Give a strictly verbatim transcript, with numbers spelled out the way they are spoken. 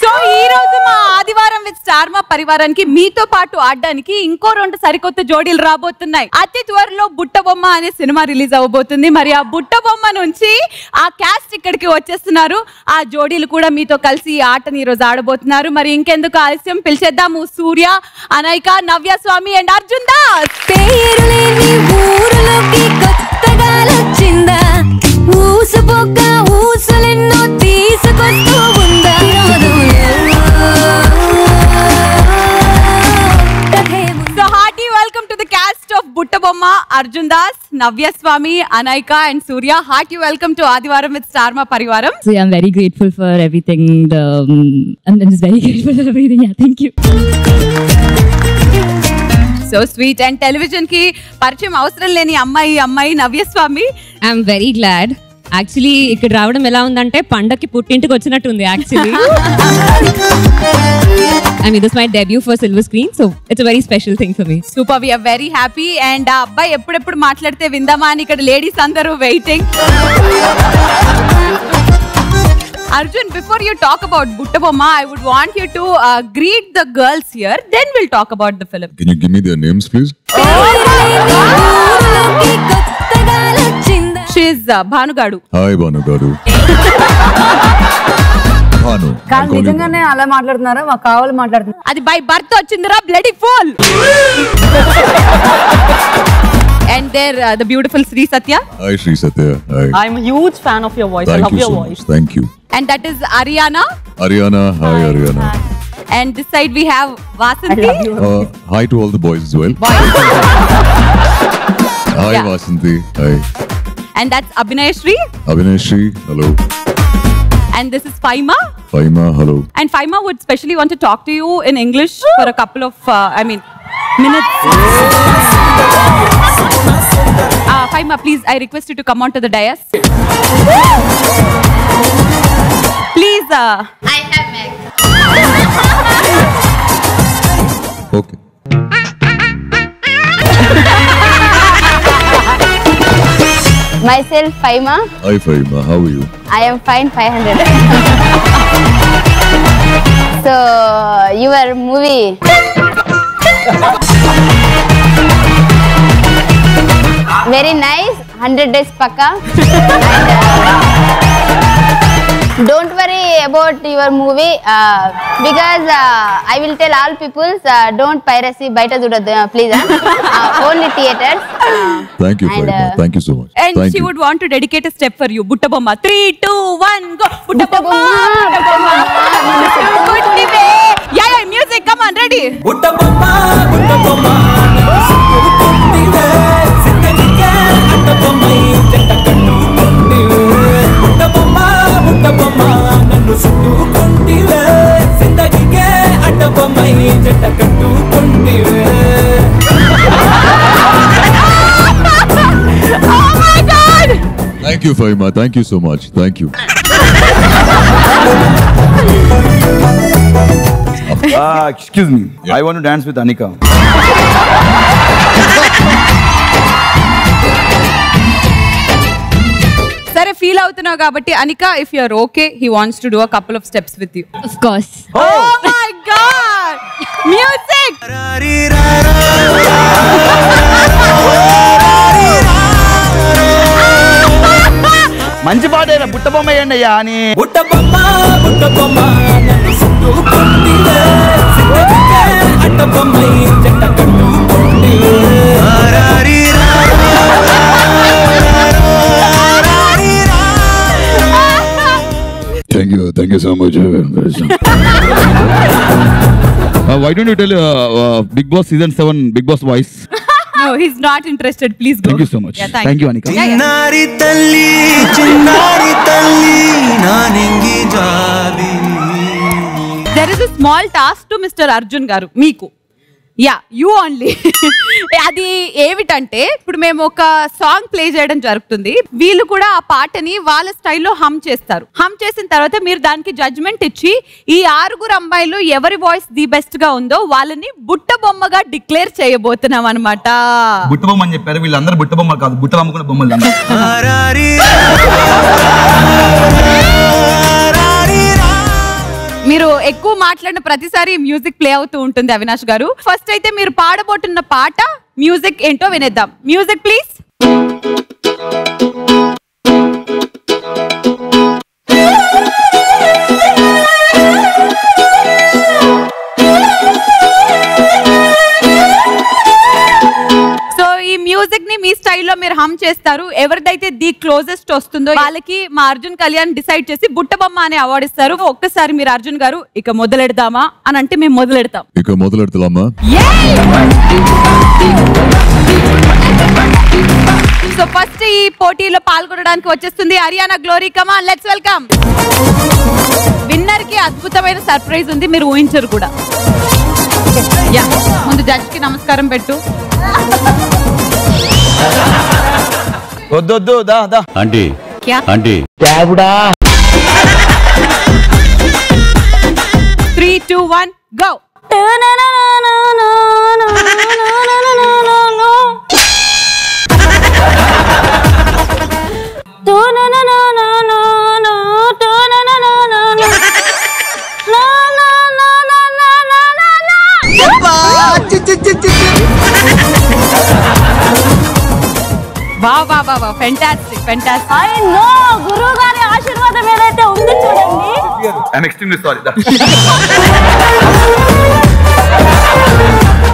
So ఈ రోజు మా ఆదివారం విత్ స్టార్ మా పరివారానికి మీతో పాటు ఆడడానికి ఇంకో రెండు సరికొత్త జోడీలు రాబోతున్నాయి. అతి త్వరలో బుట్ట బొమ్మ అనే సినిమా రిలీజ్ అవబోతుంది. మరి ఆ బుట్ట బొమ్మ నుంచి ఆ క్యాస్ట్ ఇక్కడికి వచ్చేస్తున్నారు. ఆ జోడీలు కూడా మీతో కలిసి ఈ ఆటని ఈ రోజు ఆడబోతున్నారు. మరి ఇంకెందుకు ఆలస్యం, పిలిచేద్దాము సూర్య, అనైక, నవ్య స్వామి అండ్ అర్జున్ దాస్. పేరులేని ఊరులోకి కొత్తగా వచ్చిందా, ఊసుపోక ఊసులెన్నో తీసుకొస్తూ ఉందా. So hearty welcome to the cast of Butta Bomma, Arjun Das, Navya Swami, Anaika and Surya. Hearty welcome to Adivaram with Star Ma Parivaram. So yeah, I'm very grateful for everything. The, um, I'm just very grateful for everything. Yeah, thank you. So sweet. And television ki పరిచయం అవసరం లేని అమ్మాయి అమ్మాయి నవ్య స్వామి. I'm very glad. Actually, ఇక్కడ రావడం ఎలా ఉందంటే పండక్కి పుట్టింటికి వచ్చినట్టుంది actually. I mean, this is my debut for silver screen, so it's a very special thing for me. Super, we are very happy. And ఆ అబ్బాయి ఎప్పుడెప్పుడు మాట్లాడితే విందామా అని ఇక్కడ లేడీస్ అందరూ waiting. Arjun, before you talk about Butta Bomma, I would want you to uh, greet the girls here. Then we'll talk about the film. Can you give me their names, please? She is uh, Bhanu Gadu. Hi, Bhanu Gadu. Bhanu. కాదు నిజంగానే అలా మాట్లాడుతున్నారా? మాకు కావాలి మాట్లాడుతున్నారు. అది by birth వచ్చిందిరా bloody fool. And there uh, the beautiful Sri Satya. Hi, Sri Satya. Hi. I'm a huge fan of your voice. Thank I love you your so voice. much. Thank you. And that is Ariana. Ariana. Hi, hi Ariana. And this side we have Vasanthi. Uh, hi to all the boys as well. Boys. Hi, Yeah. Vasanthi. Hi. And that's Abhinay Shri. Abhinay Shri. Hello. And this is Faima. Faima. Hello. And Faima would specially want to talk to you in English for a couple of, uh, I mean, minutes. Uh, Faima, please, I request you to come onto the dais. Please. Uh, I have Meg. Okay. Myself, Faima. Hi, Faima. How are you? I am fine, five hundred. So, your movie. Very nice, one hundred days pakka. And, uh, don't worry about your movie uh, because uh, I will tell all people uh, don't piracy baita chudaddu please. Uh, uh, only theaters. Uh, Thank you, and, Faima. uh, Thank you so much. and Thank she you. would want to dedicate a step for you. Butta Bomma. Three, two, one, go. Butta Butta Bomma. Bomma. Butta Bomma. Yeah, yeah, music. Come on, ready. Butta Bomma, Butta Bomma, nannu kondive, sindagige atta bommai jetta kannu kondive. Butta Bomma, Butta Bomma, nannu suttu kondive, sindagige atta bommai jetta kannu kondive. Oh my God. Thank you, Faima. Thank you so much. Thank you. Uh, excuse me. Yeah. I want to dance with Anika. సరే feel అవుతున్నావు కాబట్టి Anika, if you are okay, he wants to do a couple of steps with you. Of course. Oh my God! Music! మంచి పాట బుట్ట బొమ్మ వేయండి అయ్యా అని. Butta Bomma, Butta Bomma, nannu suttu kondive, sindagige atta bommai jetta kannu kondive. Thank you. Thank you so much. Uh, why don't you tell uh, uh, Big Boss season seven Big Boss voice? No, he's not interested. Please go. Thank you so much. Yeah, thank, Thank you, Anika. Yeah, yeah. చిన్నారి తల్లి చిన్నారి తల్లి నా నింగి జాబి. There is a small task to Mister Arjun garu, meeku. Yeah you only. అది ఏమిటంటే ఇప్పుడు మేము ఒక సాంగ్ ప్లే చేయడం జరుగుతుంది, వీళ్ళు కూడా ఆ పాటని వాళ్ళ స్టైల్లో హమ్ చేస్తారు. హమ్ చేసిన తర్వాత మీరు దానికి జడ్జ్మెంట్ ఇచ్చి ఈ ఆరుగురు అమ్మాయిలు ఎవరి వాయిస్ ది బెస్ట్ గా ఉందో వాళ్ళని బుట్ట బొమ్మగా డిక్లేర్ చేయబోతున్నాం అనమాట. బుట్ట బొమ్మ అని చెప్పారు, వీళ్ళందరూ బుట్ట బొమ్మలు కాదు, బుట్టలు అమ్ముకునే బొమ్మలు. మీరు ఎక్కువ మాట్లాడిన ప్రతిసారి మ్యూజిక్ ప్లే అవుతూ ఉంటుంది అవినాష్ గారు. ఫస్ట్ అయితే మీరు పాడబోతున్న పాట మ్యూజిక్ ఏంటో వినేద్దాం. Music please. సో ఈ మ్యూజిక్ ని మీ స్టైల్లో మీరు హమ్ చేస్తారు. ఎవరిదైతే ది క్లోజెస్ట్ వస్తుందో వాళ్ళకి మా అర్జున్ కళ్యాణ్ డిసైడ్ చేసి బుట్టబొమ్మ అనే అవార్డు ఇస్తారు. ఒక్కసారి మీరు అర్జున్ గారు ఇక మొదలెడదామా అని అంటే మేము మొదలెడతాం. ఇక మొదలెడతామా? సో ఫస్ట్ ఈ పోటీలో పాల్గొనడానికి వచ్చేస్తుంది Haryana glory. Come on let's welcome. Winner కి అద్భుతమైన సర్ప్రైజ్ ఉంది, మీరు ఊహించరు కూడా. యా ముందు జడ్జ్ కి నమస్కారం పెట్టు. వద్దొద్దు దా దా ఆంటీ క్యా aunty three two one go. వా వా వా వా ఫెంటాస్టిక్ ఫెంటాస్టిక్. ఐ నో గురువు గారి ఆశీర్వాదం ఏదైతే ఉంది చూడండి. I am extremely sorry.